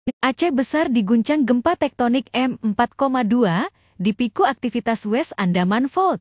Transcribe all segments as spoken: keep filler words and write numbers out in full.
Aceh besar diguncang gempa tektonik M empat koma dua, dipiku aktivitas West Andaman Fault.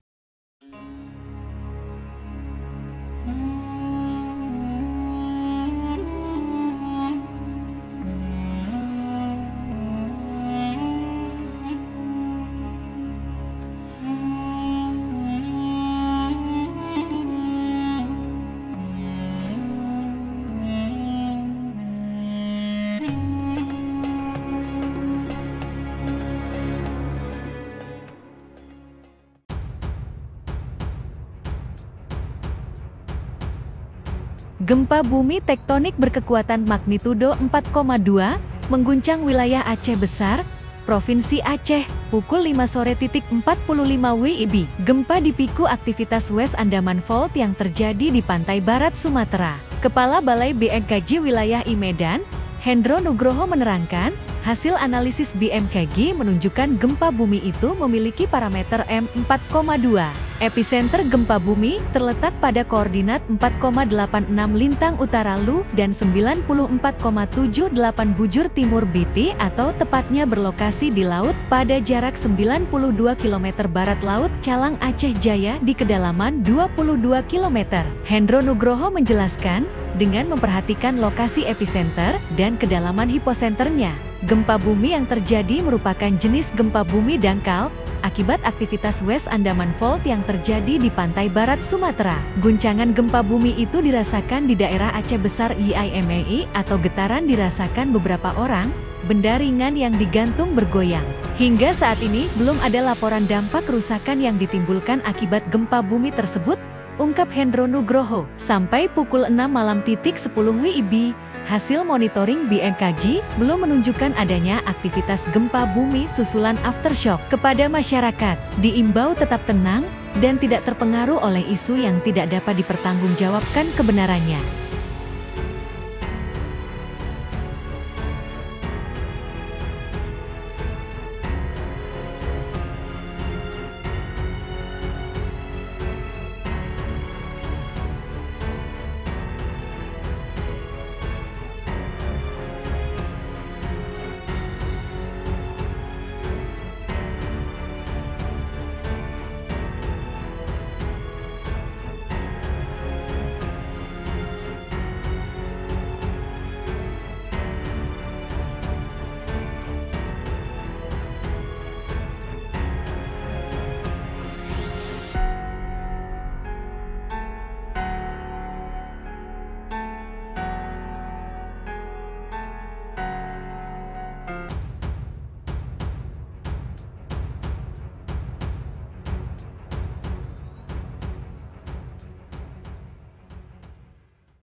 Gempa bumi tektonik berkekuatan magnitudo empat koma dua mengguncang wilayah Aceh Besar, Provinsi Aceh, pukul lima sore empat puluh lima W I B. Gempa dipiku aktivitas West Andaman Fault yang terjadi di pantai barat Sumatera. Kepala Balai B M K G Wilayah I Medan, Hendro Nugroho menerangkan, hasil analisis B M K G menunjukkan gempa bumi itu memiliki parameter M empat koma dua. Epicenter gempa bumi terletak pada koordinat empat koma delapan enam lintang utara Lu dan sembilan puluh empat koma tujuh delapan bujur timur B T atau tepatnya berlokasi di laut pada jarak sembilan puluh dua kilometer barat Laut Calang Aceh Jaya di kedalaman dua puluh dua kilometer. Hendro Nugroho menjelaskan, dengan memperhatikan lokasi epicenter dan kedalaman hiposenternya, gempa bumi yang terjadi merupakan jenis gempa bumi dangkal akibat aktivitas West Andaman Fault yang terjadi di pantai barat Sumatera. Guncangan gempa bumi itu dirasakan di daerah Aceh Besar I M E I atau getaran dirasakan beberapa orang, benda ringan yang digantung bergoyang. Hingga saat ini belum ada laporan dampak kerusakan yang ditimbulkan akibat gempa bumi tersebut, ungkap Hendro Nugroho. Sampai pukul enam malam titik sepuluh W I B, hasil monitoring B M K G belum menunjukkan adanya aktivitas gempa bumi susulan aftershock. Kepada masyarakat, diimbau tetap tenang dan tidak terpengaruh oleh isu yang tidak dapat dipertanggungjawabkan kebenarannya.